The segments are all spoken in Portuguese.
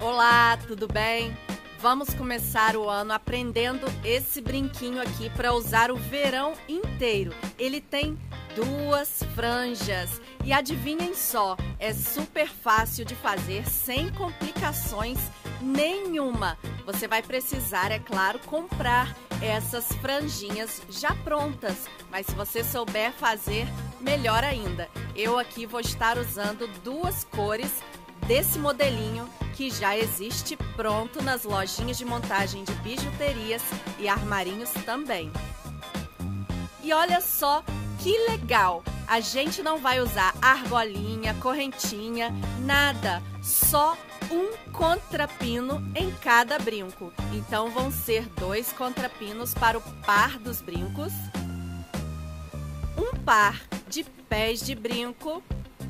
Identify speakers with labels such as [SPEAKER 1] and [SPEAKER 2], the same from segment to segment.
[SPEAKER 1] Olá, tudo bem? Vamos começar o ano aprendendo esse brinquinho aqui para usar o verão inteiro. Ele tem 2 franjas e adivinhem só, é super fácil de fazer sem complicações nenhuma. Você vai precisar, é claro, comprar essas franjinhas já prontas, mas se você souber fazer, melhor ainda. Eu aqui vou estar usando 2 cores desse modelinho que já existe pronto nas lojinhas de montagem de bijuterias e armarinhos também. E olha só que legal! A gente não vai usar argolinha, correntinha, nada, só um contrapino em cada brinco. Então vão ser 2 contrapinos para o par dos brincos, um par de pés de brinco,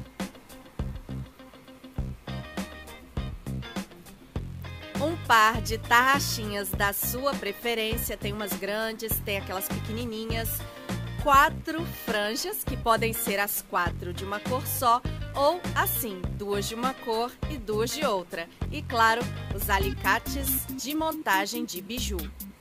[SPEAKER 1] um par de tarraxinhas da sua preferência, tem umas grandes, tem aquelas pequenininhas, 4 franjas, que podem ser as 4 de uma cor só, ou assim, 2 de uma cor e 2 de outra. E claro, os alicates de montagem de biju.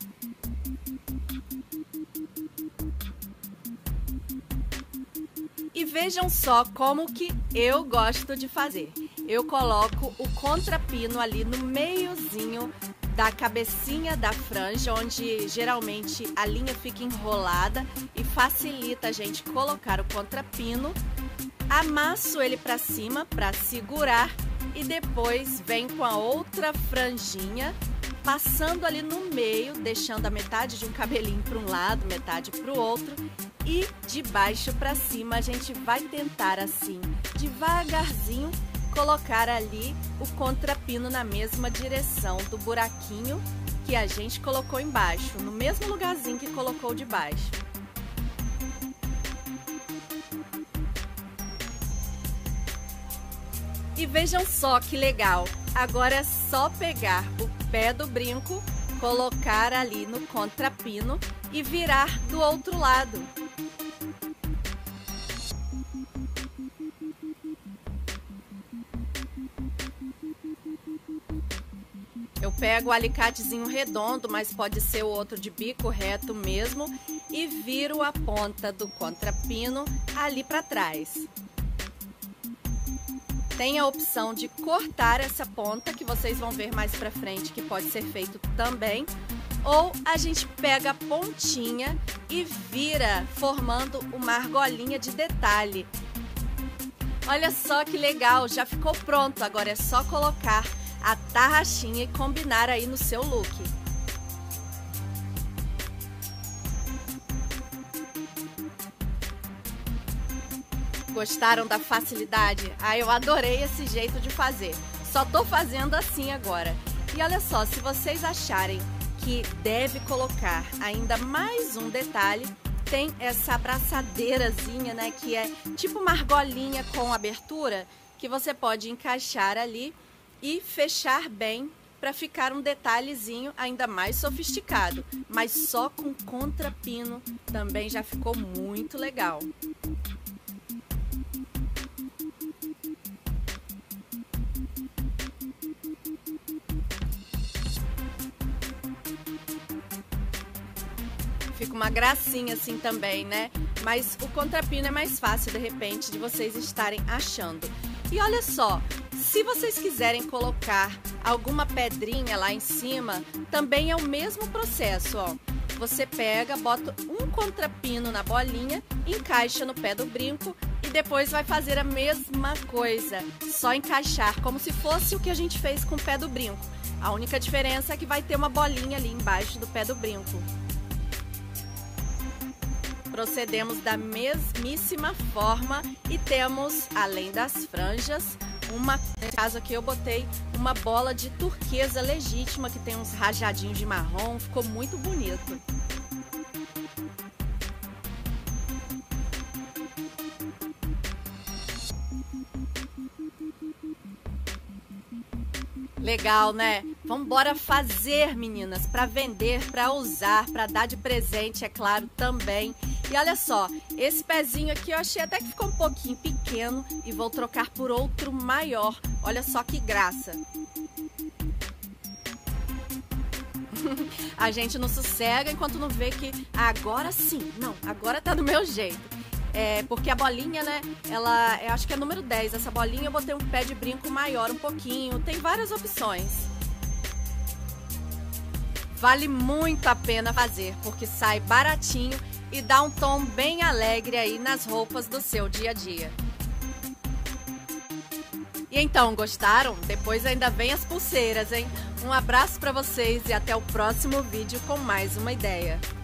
[SPEAKER 1] E vejam só como que eu gosto de fazer. Eu coloco o contrapino ali no meiozinho da cabecinha da franja, onde geralmente a linha fica enrolada e facilita a gente colocar o contrapino. Amasso ele para cima para segurar e depois vem com a outra franjinha, passando ali no meio, deixando a metade de um cabelinho para um lado, metade para o outro. E de baixo para cima a gente vai tentar assim, devagarzinho, colocar ali o contrapino na mesma direção do buraquinho que a gente colocou embaixo, no mesmo lugarzinho que colocou de baixo. E vejam só que legal! Agora é só pegar o pé do brinco, colocar ali no contrapino e virar do outro lado. Eu pego o alicatezinho redondo, mas pode ser o outro de bico reto mesmo, e viro a ponta do contrapino ali para trás. Tem a opção de cortar essa ponta, que vocês vão ver mais para frente, que pode ser feito também. Ou a gente pega a pontinha e vira, formando uma argolinha de detalhe. Olha só que legal, já ficou pronto, agora é só colocar a tarraxinha e combinar aí no seu look. Gostaram da facilidade? Ah, eu adorei esse jeito de fazer. Só tô fazendo assim agora. E olha só, se vocês acharem que deve colocar ainda mais um detalhe, tem essa abraçadeirazinha, né, que é tipo uma argolinha com abertura, que você pode encaixar ali e fechar bem para ficar um detalhezinho ainda mais sofisticado, mas só com contrapino também já ficou muito legal. Fica uma gracinha assim também, né? Mas o contrapino é mais fácil de repente de vocês estarem achando. E olha só, se vocês quiserem colocar alguma pedrinha lá em cima, também é o mesmo processo, ó. Você pega, bota um contrapino na bolinha, encaixa no pé do brinco e depois vai fazer a mesma coisa. Só encaixar, como se fosse o que a gente fez com o pé do brinco. A única diferença é que vai ter uma bolinha ali embaixo do pé do brinco. Procedemos da mesmíssima forma e temos, além das franjas, nesse caso aqui eu botei uma bola de turquesa legítima que tem uns rajadinhos de marrom, ficou muito bonito. Legal, né? Vamos embora fazer, meninas, para vender, para usar, para dar de presente, é claro, também. E olha só, esse pezinho aqui eu achei até que ficou um pouquinho pequeno e vou trocar por outro maior. Olha só que graça. A gente não sossega enquanto não vê que agora sim, não, agora tá do meu jeito. Porque a bolinha, né, eu acho que é número 10, essa bolinha eu botei um pé de brinco maior um pouquinho, tem várias opções. Vale muito a pena fazer, porque sai baratinho e dá um tom bem alegre aí nas roupas do seu dia a dia. E então, gostaram? Depois ainda vem as pulseiras, hein? Um abraço para vocês e até o próximo vídeo com mais uma ideia.